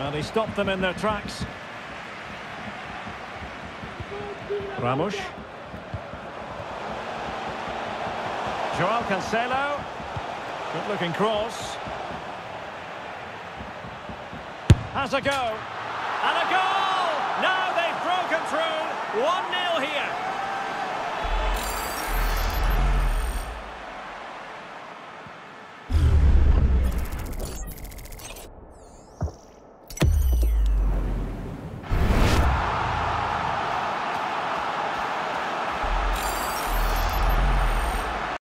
And he stopped them in their tracks. Ramos. Joao Cancelo. Good looking cross. Has a go. And a goal! Now they've broken through. 1-0.